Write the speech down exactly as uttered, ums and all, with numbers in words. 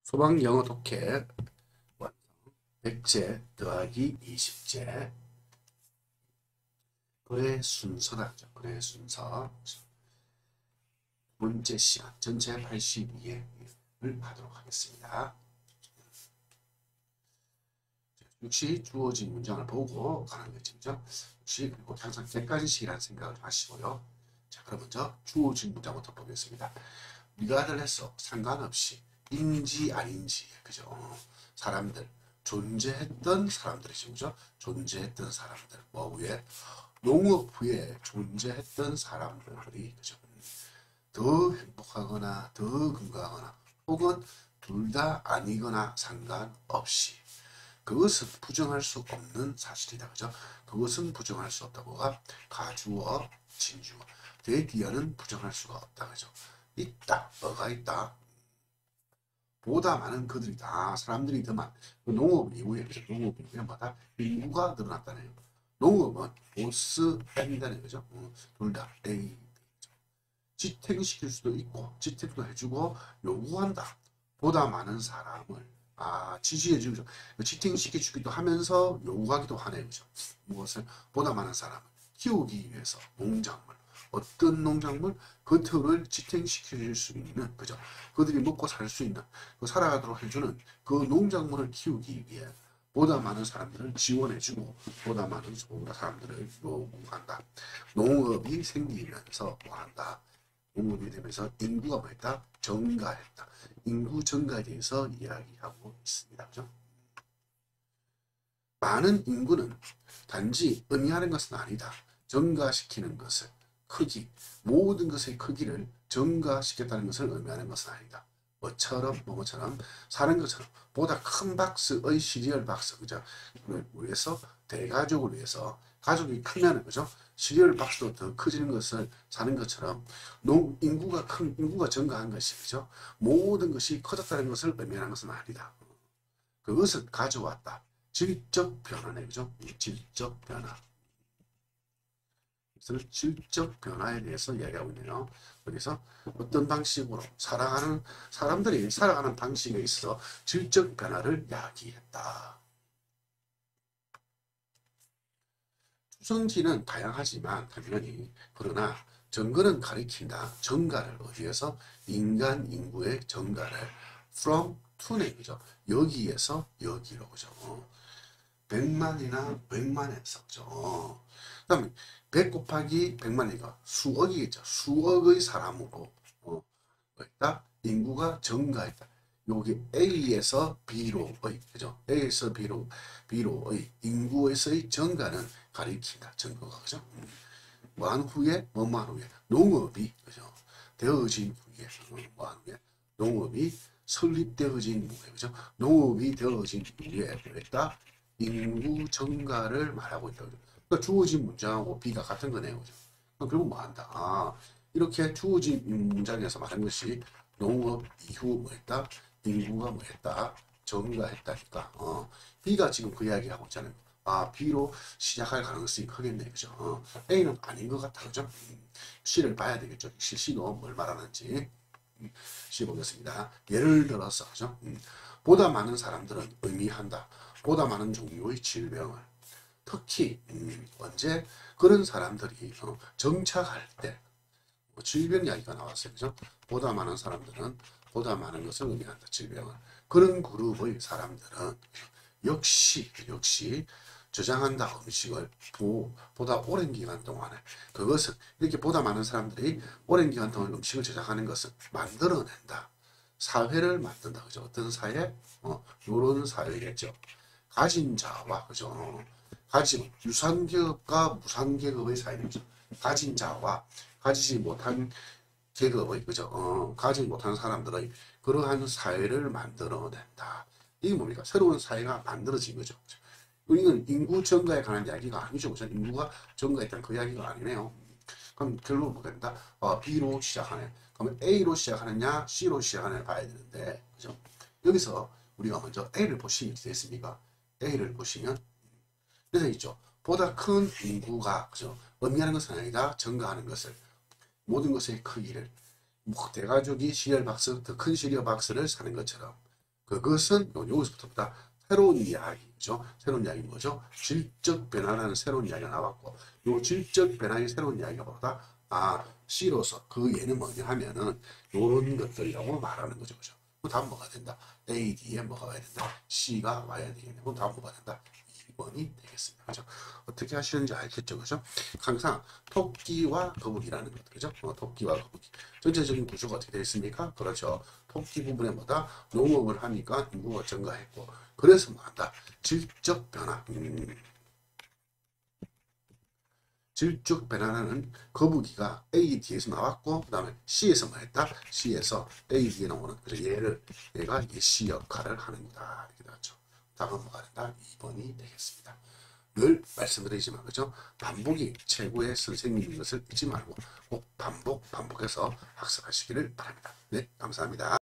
소방 영어 독해 완성. 백제 더하기 이십제 그의 순서라죠. 그의 순서. 문제 시간 전체 팔십이 회를 하도록 하겠습니다. 역시 주어진 문장을 보고 가는 거죠. 역시 그리고 항상 객관식이라는 생각을 하시고요. 자, 그럼 먼저 주어진 문장부터 보겠습니다. 리가들해서 상관없이 인지 아닌지, 그죠? 사람들, 존재했던 사람들이죠, 그죠? 존재했던 사람들, 뭐 후에 농업 후에 존재했던 사람들이, 그죠? 더 행복하거나 더 건강하거나 혹은 둘 다 아니거나 상관없이, 그것은 부정할 수 없는 사실이다, 그죠? 그것은 부정할 수 없다고가 가주어, 진주어. 대기어는 부정할 수가 없다, 그죠? 있다, 뭐가 있다? 보다 많은 그들이다. 아, 사람들이 더 많. 농업 이후에, 그죠? 농업 이후에 뭐다? 인구가 늘어났다네요. 농업은 보스 뺀다는 거죠. 어, 둘 다 A. 지탱시킬 수도 있고, 지탱도 해주고, 요구한다. 보다 많은 사람을, 아, 지지해주죠. 지탱시켜주기도 하면서 요구하기도 하네요. 그죠? 무엇을? 보다 많은 사람을 키우기 위해서 농작물. 어떤 농작물? 그들을 지탱시킬 수 있는, 그죠? 그들이 먹고 살 수 있는, 그 살아가도록 해주는 그 농작물을 키우기 위해 보다 많은 사람들을 지원해주고, 보다 많은 사람들을 요구한다. 농업이 생기면서 뭐 한다? 농업이 되면서 인구가 뭐했다? 증가했다. 인구 증가에 대해서 이야기하고 있습니다. 그죠? 많은 인구는 단지 의미하는 것은 아니다. 증가시키는 것을, 크기, 모든 것의 크기를 증가시켰다는 것을 의미하는 것은 아니다. 뭐처럼, 뭐처럼, 사는 것처럼, 보다 큰 박스의 시리얼 박스, 그죠? 위해서, 대가족을 위해서, 가족이 크면, 그죠? 시리얼 박스도 더 커지는 것을 사는 것처럼, 농, 인구가 큰, 인구가 증가한 것이, 그죠? 모든 것이 커졌다는 것을 의미하는 것은 아니다. 그것을 가져왔다. 질적 변화네, 그죠? 질적 변화. 질적 변화에 대해서 이야기하고 있네요. 그래서 어떤 방식으로 살아가는 사람들이 살아가는 방식에 있어서 질적 변화를 이야기했다. 추정지는 다양하지만 당연히 그러나 정거는 가리킨다. 정가를 어디에서? 인간 인구의 정가를 from to네, 그죠? 여기에서 여기로, 그죠? 백만이나 백만에서, 그죠? 그 다음에 백 곱하기 백만이니까 수억이겠죠. 수억의 사람으로 어, 있다. 인구가 증가했다. 여기 A에서 B로의, 그죠? A에서 B로, B로의 인구에서의 증가는 가리킨다. 증거가, 그죠? 뭐한 후에, 뭐한 후에, 농업이, 그죠? 되어진 후에, 뭐한 후에, 농업이 설립되어진 후에, 그죠? 농업이 되어진 후에, 그랬다. 인구 증가를 말하고 있다. 그러니까 주어진 문장하고 B가 같은 거네요. 그죠? 결국 뭐 한다? 아, 이렇게 주어진 문장에서 말한 것이 농업 이후 뭐 했다? 인구가 뭐 했다? 증가했다니까. 어, B가 지금 그 이야기 하고 있잖아요. 아, B로 시작할 가능성이 크겠네. 그죠? 어, A는 아닌 것 같아. 그죠? C를 봐야 되겠죠. C도 뭘 말하는지. C 보겠습니다. 예를 들어서, 그죠? 음, 보다 많은 사람들은 의미한다. 보다 많은 종류의 질병을. 특히 음, 언제 그런 사람들이 어, 정착할 때 뭐 질병 이야기가 나왔어요. 그죠? 보다 많은 사람들은 보다 많은 것을 의미한다. 질병을. 그런 그룹의 사람들은 역시 역시 저장한다. 음식을 보, 보다 오랜 기간 동안에. 그것은 이렇게 보다 많은 사람들이 오랜 기간 동안 음식을 저장하는 것은 만들어낸다. 사회를 만든다. 그죠? 어떤 사회? 어, 요런 사회겠죠. 가진 자와, 그죠? 가진, 유산계급과 무산계급의 사이죠. 가진 자와 가지지 못한 계급의, 그죠? 어, 가지 못한 사람들의 그러한 사회를 만들어낸다. 이게 뭡니까? 새로운 사회가 만들어진 거죠. 이건 인구 증가에 관한 이야기가 아니죠. 그죠? 인구가 증가했다는 그 이야기가 아니네요. 그럼 결론은 뭐가 된다? 어, B로 시작하네. 그러면 A로 시작하느냐, C로 시작하느냐 봐야 되는데, 그죠? 여기서 우리가 먼저 A를 보시면 어떻게 됐습니까? A를 보시면, 그래서 있죠. 보다 큰 인구가, 그죠? 의미하는 것은 아니다. 증가하는 것을. 모든 것의 크기를. 뭐 대가족이 시리얼 박스, 더 큰 시리얼 박스를 사는 것처럼. 그것은 여기서부터보다 새로운 이야기죠. 새로운 이야기 뭐죠? 질적 변화라는 새로운 이야기가 나왔고, 요 질적 변화의 새로운 이야기가 뭐다? 아, C로서 그 얘는 뭐냐 하면은 요런 것들이라고 말하는 거죠. 그죠? 그 다음 뭐가 된다? A, D에 뭐가 와야 된다? C가 와야 되겠네. 그 다음 뭐가 된다? 이 번이 되겠습니다. 그죠? 어떻게 하시는지 알겠죠? 그죠? 항상 토끼와 거북이라는 것, 그죠? 어, 토끼와 거북이. 전체적인 구조가 어떻게 되어 있습니까? 그렇죠. 토끼 부분에 뭐다? 농업을 하니까 인구가 증가했고, 그래서 뭐 한다? 질적 변화. 음. 질적 변화는 거북이가 A, D에서 나왔고, 그 다음에 C에서 뭐 했다? C에서 A, D에 나오는, 그래서 얘를, 얘가 이 C 역할을 하는 거다. 이렇게 나왔죠. 다음은 뭐가 된다? 이 번이 되겠습니다. 늘 말씀드리지만, 그죠? 반복이 최고의 선생님인 것을 잊지 말고 꼭 반복, 반복해서 학습하시기를 바랍니다. 네, 감사합니다.